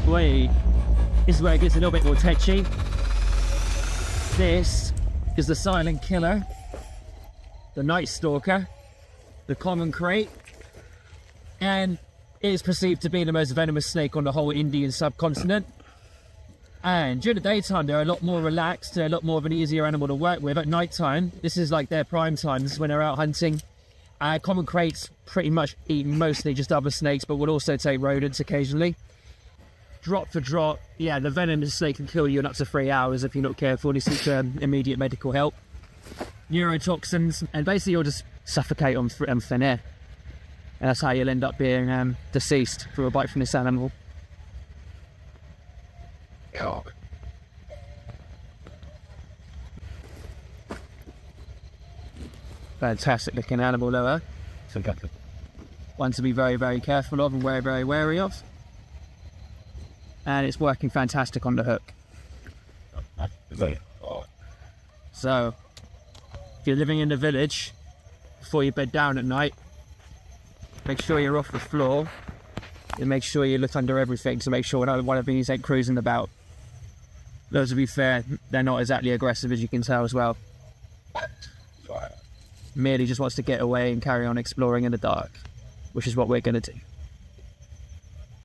Wait, this is where it gets a little bit more tetchy. This is the silent killer, the Night Stalker, the Common Krait, and it is perceived to be the most venomous snake on the whole Indian subcontinent. And during the daytime, they're a lot more relaxed, they're a lot more of an easier animal to work with. At night time, this is like their prime time, this is when they're out hunting. Common Kraits pretty much eat mostly just other snakes, but will also take rodents occasionally. Drop for drop, yeah, the venomous snake can kill you in up to 3 hours if you're not careful and you seek immediate medical help. Neurotoxins, and basically you'll just suffocate on thin air. And that's how you'll end up being deceased through a bite from this animal. God. Fantastic looking animal though, huh? One to be very, very careful of and very, very wary of. And it's working fantastic on the hook. So, if you're living in the village, before you bed down at night, make sure you're off the floor and make sure you look under everything to make sure one of these ain't cruising about. Though to be fair, they're not exactly aggressive as you can tell as well. Merely just wants to get away and carry on exploring in the dark, which is what we're going to do.